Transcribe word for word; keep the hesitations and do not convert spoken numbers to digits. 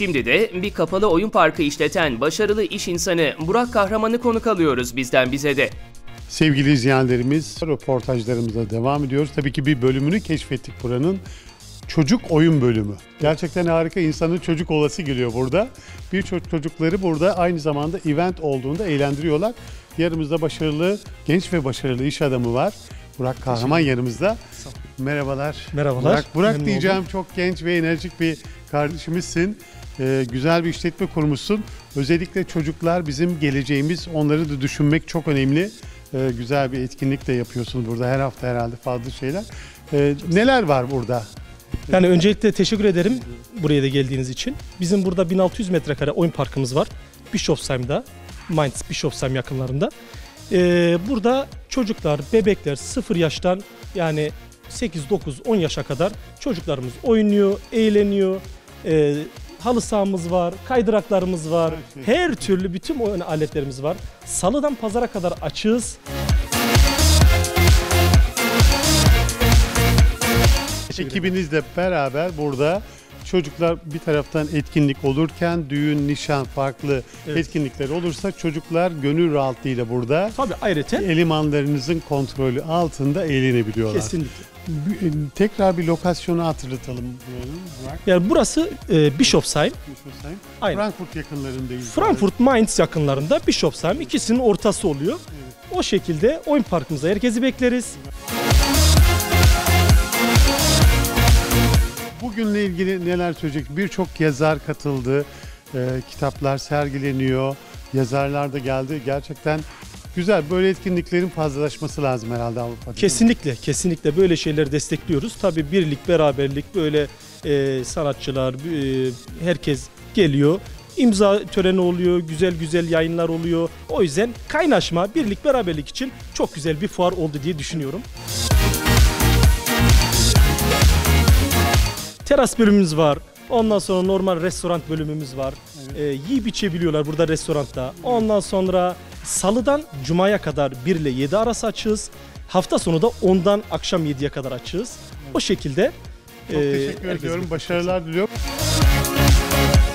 Şimdi de bir kapalı oyun parkı işleten başarılı iş insanı Burak Kahraman'ı konuk alıyoruz bizden bize de. Sevgili izleyenlerimiz, röportajlarımıza devam ediyoruz. Tabii ki bir bölümünü keşfettik buranın. Çocuk oyun bölümü. Gerçekten harika, insanın çocuk olası geliyor burada. Birçok çocukları burada aynı zamanda event olduğunda eğlendiriyorlar. Yanımızda başarılı, genç ve başarılı iş adamı var. Burak Kahraman yanımızda. Merhabalar. Merhabalar. Burak, Burak Memnun diyeceğim, oldum. çok genç ve enerjik bir kardeşimizsin. Ee, güzel bir işletme kurmuşsun. Özellikle çocuklar bizim geleceğimiz. Onları da düşünmek çok önemli. Ee, güzel bir etkinlik de yapıyorsunuz burada. Her hafta herhalde fazla şeyler. Ee, neler var burada? Yani öncelikle teşekkür ederim buraya da geldiğiniz için. Bizim burada bin altı yüz metrekare oyun parkımız var. Bischofsheim'da, Mainz Bischofsheim yakınlarında. Ee, burada çocuklar, bebekler sıfır yaştan yani sekiz, dokuz, on yaşa kadar çocuklarımız oynuyor, eğleniyor. Ee, halı sahamız var, kaydıraklarımız var. Her türlü bütün oyun aletlerimiz var. Salıdan pazara kadar açığız. Ekibinizle beraber burada çocuklar bir taraftan etkinlik olurken düğün, nişan, farklı Evet. etkinlikler olursa çocuklar gönül rahatlığıyla burada Tabii ayrıca elemanlarınızın kontrolü altında eğlenebiliyorlar. kesinlikle. Bir- Tekrar bir lokasyonu hatırlatalım. Burak. Yani burası e, Bischofsheim. Bischofsheim. Aynen. Frankfurt yakınlarındayız. Frankfurt, Mainz yakınlarında Bischofsheim ikisinin ortası oluyor. Evet. O şekilde oyun parkımıza herkesi bekleriz. Bugünle ilgili neler söyleyecek? Birçok yazar katıldı. Ee, kitaplar sergileniyor. Yazarlar da geldi. Gerçekten güzel. Böyle etkinliklerin fazlalaşması lazım herhalde Avrupa'da. Kesinlikle, kesinlikle böyle şeyleri destekliyoruz. Tabii birlik, beraberlik böyle e, sanatçılar, e, herkes geliyor. İmza töreni oluyor, güzel güzel yayınlar oluyor. O yüzden kaynaşma, birlik, beraberlik için çok güzel bir fuar oldu diye düşünüyorum. Teras bölümümüz var. Ondan sonra normal restoran bölümümüz var. Evet. Ee, yiyip içebiliyorlar burada restoranda. Ondan sonra salıdan cumaya kadar bir ile yedi arası açığız. Hafta sonu da ondan akşam yediye kadar açığız. O şekilde. Çok e, teşekkür herkes ediyorum. bekliyor. Başarılar diliyorum.